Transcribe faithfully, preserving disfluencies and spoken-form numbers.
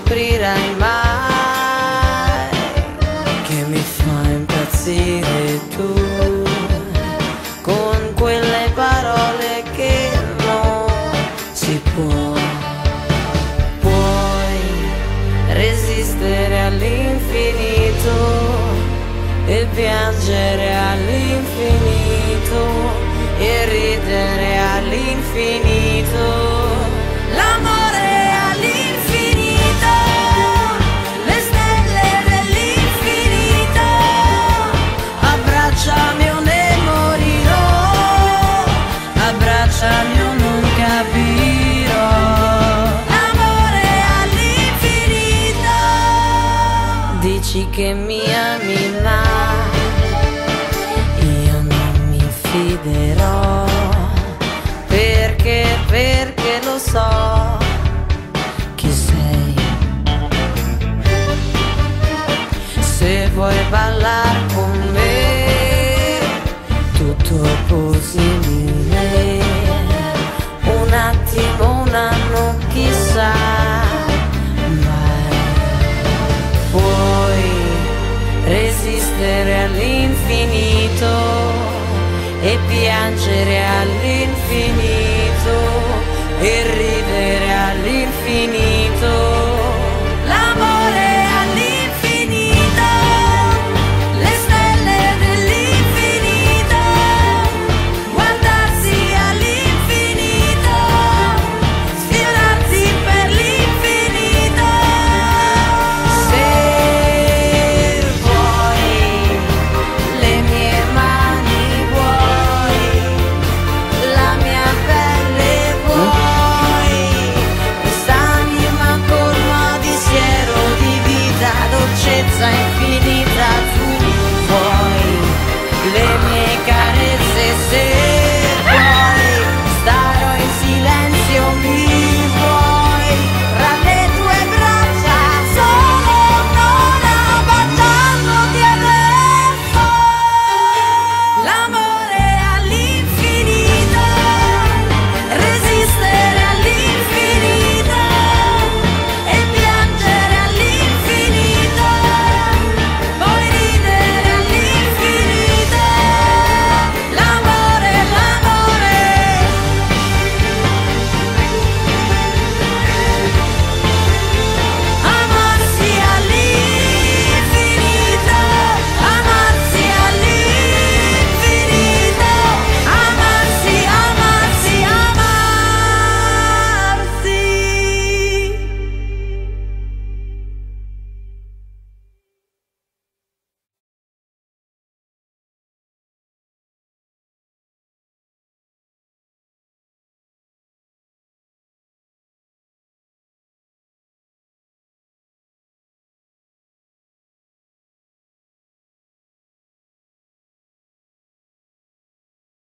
scoprirai mai che mi fa impazzire tu con quelle parole che non si può. Puoi resistere all'infinito e piangere all'infinito e ridere all'infinito. L'amore è all'infinito, le stelle dell'infinito. Abbracciami o ne morirò, abbracciami o non capirò. L'amore è all'infinito. Dici che mi ami ma io non mi fiderò, perché, perché lo so chi sei. Se vuoi ballare con me tutto è possibile, un attimo, un anno, chissà mai. Puoi resistere all'infinito e piangere all'infinito e ridere all'infinito.